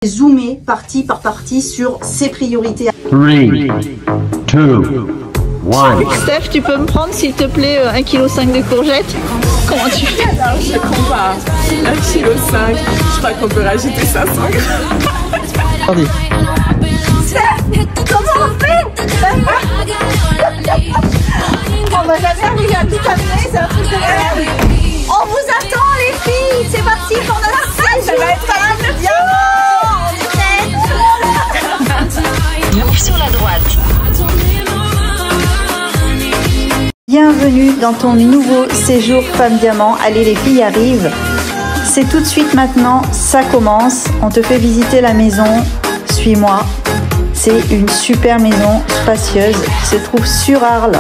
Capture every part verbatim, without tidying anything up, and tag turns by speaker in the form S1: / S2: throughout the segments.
S1: Zoomer partie par partie sur ses priorités.
S2: trois, deux, un.
S3: Steph, tu peux me prendre s'il te plaît un virgule cinq kilos de courgettes? Comment tu fais?
S4: Alors, je ne comprends pas. un virgule cinq kilos, je crois qu'on peut rajouter cinq cents grammes.
S2: Attendez.
S1: Steph, comment on fait? On va jamais arriver à tout amener, c'est un truc de merde. On vous attend les filles, c'est parti pour notre stage. Ça va être bien.
S5: Sur la droite.
S1: Bienvenue dans ton nouveau séjour Femme Diamant. Allez, les filles arrivent. C'est tout de suite maintenant, ça commence. On te fait visiter la maison. Suis-moi. C'est une super maison spacieuse qui se trouve sur Arles.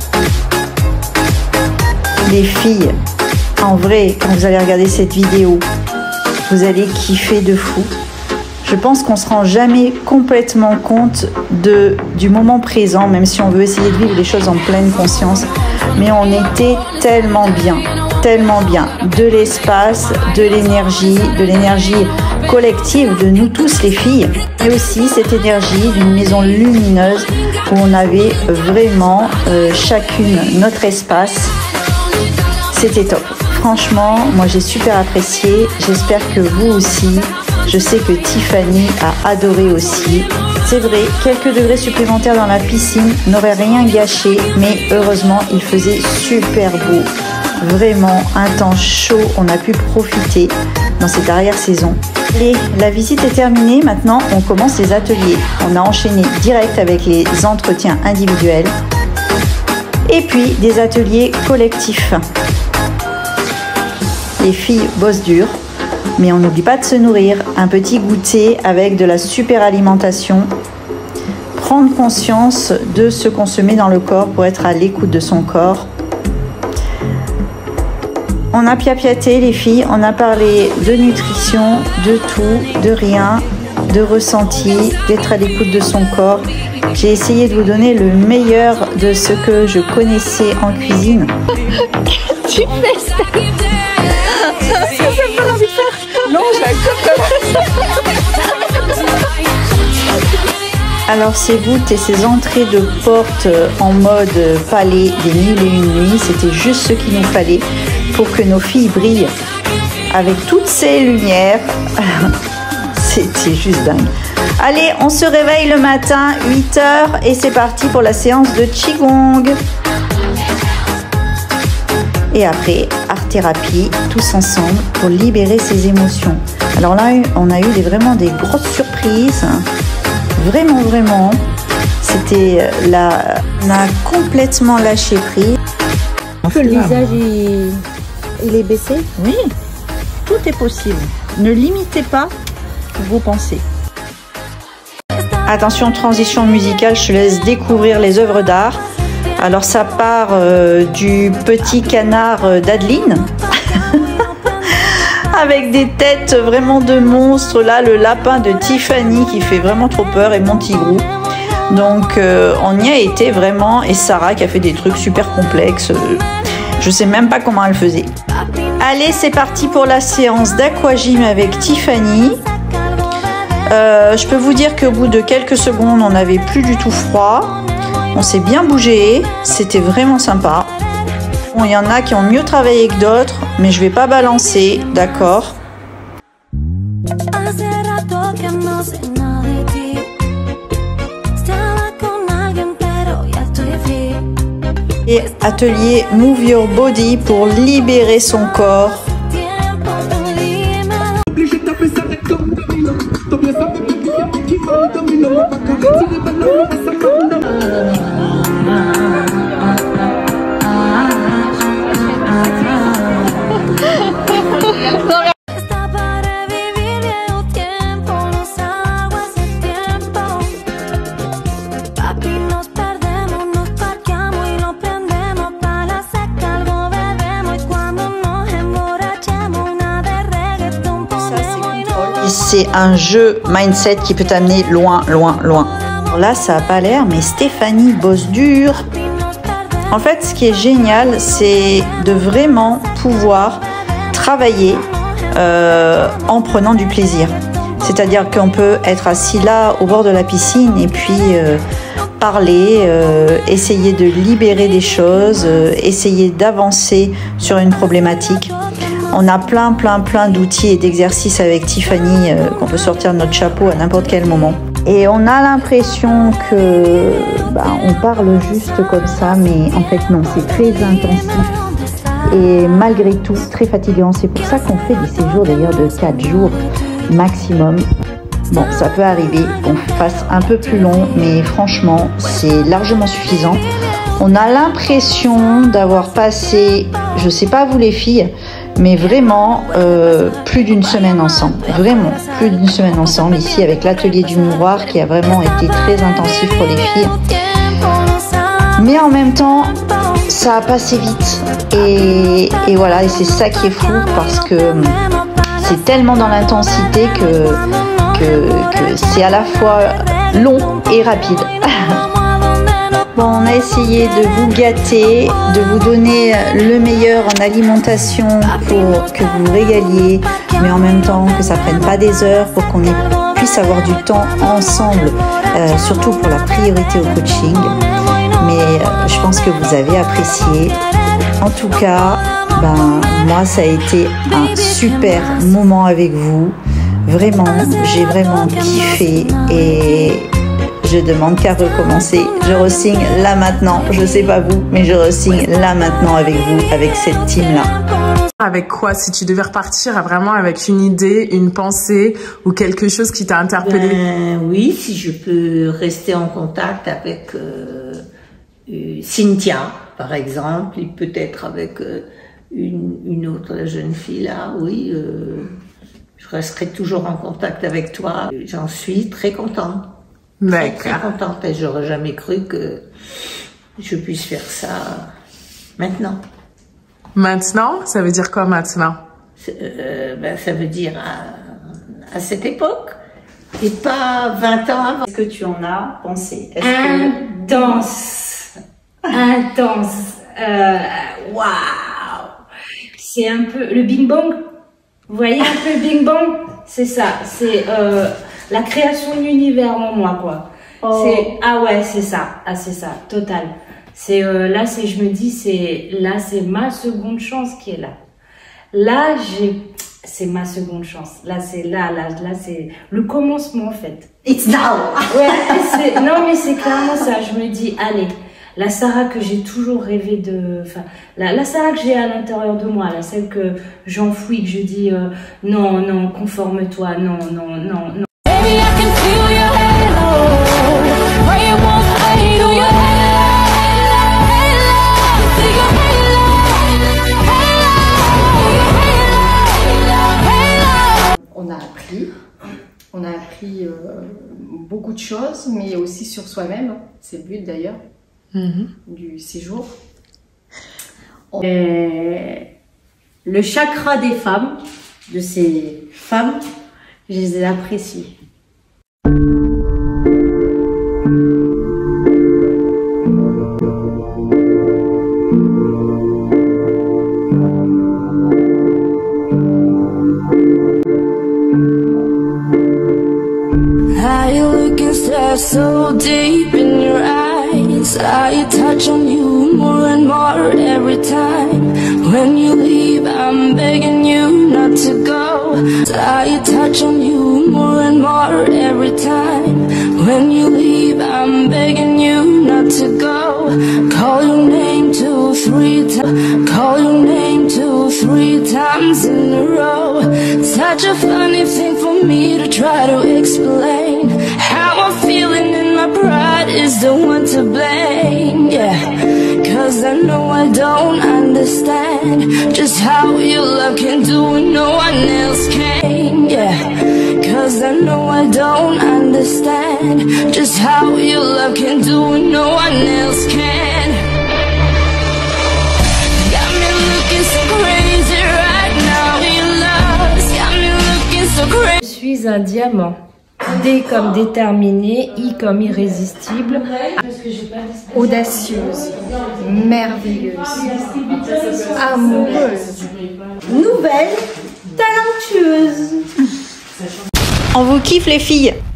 S1: Les filles, en vrai, quand vous allez regarder cette vidéo, vous allez kiffer de fou. Je pense qu'on ne se rend jamais complètement compte de, du moment présent, même si on veut essayer de vivre les choses en pleine conscience. Mais on était tellement bien, tellement bien. De l'espace, de l'énergie, de l'énergie collective de nous tous les filles. Et aussi cette énergie d'une maison lumineuse où on avait vraiment euh, chacune notre espace. C'était top. Franchement, moi j'ai super apprécié. J'espère que vous aussi. Je sais que Tiffany a adoré aussi. C'est vrai, quelques degrés supplémentaires dans la piscine n'auraient rien gâché, mais heureusement, il faisait super beau. Vraiment, un temps chaud, on a pu profiter dans cette arrière-saison. Allez, la visite est terminée, maintenant on commence les ateliers. On a enchaîné direct avec les entretiens individuels et puis des ateliers collectifs. Les filles bossent dur. Mais on n'oublie pas de se nourrir, un petit goûter avec de la super alimentation, prendre conscience de ce qu'on se met dans le corps pour être à l'écoute de son corps. On a piapiaté les filles, on a parlé de nutrition, de tout, de rien, de ressenti, d'être à l'écoute de son corps. J'ai essayé de vous donner le meilleur de ce que je connaissais en cuisine.
S3: Tu fais ça?
S1: Est-ce que ça me donne envie de faire?
S4: Non, je la coupe.
S1: Alors ces voûtes et ces entrées de porte en mode palais des mille et une nuits, c'était juste ce qu'il nous fallait pour que nos filles brillent avec toutes ces lumières. C'était juste dingue. Allez, on se réveille le matin, huit heures, et c'est parti pour la séance de Qigong. Et après, art-thérapie, tous ensemble, pour libérer ses émotions. Alors là, on a eu des, vraiment des grosses surprises. Vraiment, vraiment. C'était là, on a complètement lâché prise.
S3: Le visage, il, il est baissé?
S1: Oui, tout est possible. Ne limitez pas vos pensées. Attention, transition musicale, je te laisse découvrir les œuvres d'art. Alors ça part euh, du petit canard d'Adeline avec des têtes vraiment de monstres. Là, le lapin de Tiffany qui fait vraiment trop peur et mon tigrou. Donc euh, on y a été vraiment, et Sarah qui a fait des trucs super complexes. Je sais même pas comment elle faisait. Allez, c'est parti pour la séance d'aquagym avec Tiffany. Euh, je peux vous dire qu'au bout de quelques secondes, on n'avait plus du tout froid. On s'est bien bougé, c'était vraiment sympa. Bon, il y en a qui ont mieux travaillé que d'autres, mais je vais pas balancer, d'accord? Et atelier Move Your Body pour libérer son corps. C'est un jeu mindset qui peut t'amener loin, loin, loin. Alors là, ça n'a pas l'air, mais Stéphanie bosse dur. En fait, ce qui est génial, c'est de vraiment pouvoir travailler euh, en prenant du plaisir. C'est-à-dire qu'on peut être assis là au bord de la piscine et puis euh, parler, euh, essayer de libérer des choses, euh, essayer d'avancer sur une problématique. On a plein, plein, plein d'outils et d'exercices avec Tiffany euh, qu'on peut sortir de notre chapeau à n'importe quel moment. Et on a l'impression que bah, on parle juste comme ça, mais en fait non, c'est très intensif et malgré tout très fatigant. C'est pour ça qu'on fait des séjours d'ailleurs de quatre jours maximum. Bon, ça peut arriver qu'on fasse un peu plus long, mais franchement, c'est largement suffisant. On a l'impression d'avoir passé, je sais pas vous les filles, mais vraiment euh, plus d'une semaine ensemble. Vraiment plus d'une semaine ensemble ici avec l'atelier du miroir qui a vraiment été très intensif pour les filles. Mais en même temps, ça a passé vite. Et, et voilà, et c'est ça qui est fou parce que c'est tellement dans l'intensité que, que, que c'est à la fois long et rapide. Bon, on a essayé de vous gâter, de vous donner le meilleur en alimentation pour que vous vous régaliez, mais en même temps que ça prenne pas des heures pour qu'on puisse avoir du temps ensemble, euh, surtout pour la priorité au coaching. Mais euh, je pense que vous avez apprécié. En tout cas, ben, moi, ça a été un super moment avec vous. Vraiment, j'ai vraiment kiffé et je demande qu'à recommencer. Je re-signe là maintenant. Je sais pas vous, mais je re-signe là maintenant avec vous, avec cette team-là.
S4: Avec quoi, si tu devais repartir vraiment avec une idée, une pensée ou quelque chose qui t'a interpellé?
S5: Ben, oui, si je peux rester en contact avec euh, euh, Cynthia, par exemple, et peut-être avec euh, une, une autre jeune fille là, oui, euh, je resterai toujours en contact avec toi. J'en suis très contente. Très, très contente et j'aurais jamais cru que je puisse faire ça maintenant.
S4: Maintenant, ça veut dire quoi maintenant?
S5: euh, ben, Ça veut dire à, à cette époque et pas vingt ans avant.
S1: Est-ce que tu en as pensé?
S6: Intense, que... intense, euh, waouh, c'est un peu le Bing Bang. Vous voyez un peu le Bing Bang? C'est ça, c'est euh, la création de l'univers en moi, quoi. Oh. C'est ah ouais, c'est ça, ah c'est ça, total. C'est euh, là, c'est je me dis, c'est là, c'est ma seconde chance qui est là. Là, j'ai, c'est ma seconde chance. Là, c'est là, là, là, c'est le commencement en fait.
S5: It's now.
S6: Ouais, c'est non mais c'est clairement ça. Je me dis, allez, la Sarah que j'ai toujours rêvé de, enfin, la, la Sarah que j'ai à l'intérieur de moi, la celle que j'enfouis, que je dis euh, non, non, conforme-toi, non, non, non, non.
S7: On a appris, on a appris euh, beaucoup de choses, mais aussi sur soi-même. C'est le but d'ailleurs mm-hmm. du séjour.
S6: Et le chakra des femmes, de ces femmes, je les apprécie.
S8: So deep in your eyes, I touch on you more and more every time. When you leave, I'm begging you not to go. I touch on you more and more every time. When you leave, I'm begging you not to go. Call your name two, three times. Call your name two, three times in a row. Such a funny thing for me to try to explain. How I'm feeling and my pride is the one to blame, yeah. Cause I know I don't understand just how your love can do what no one else can, yeah. Cause I know I don't understand just how your love can do what no one else can. Got me looking so crazy right now, your love's got me looking so crazy.
S6: Je suis un diamant. D comme déterminée, I comme irrésistible,
S7: audacieuse, merveilleuse, amoureuse,
S6: nouvelle, talentueuse.
S1: On vous kiffe les filles.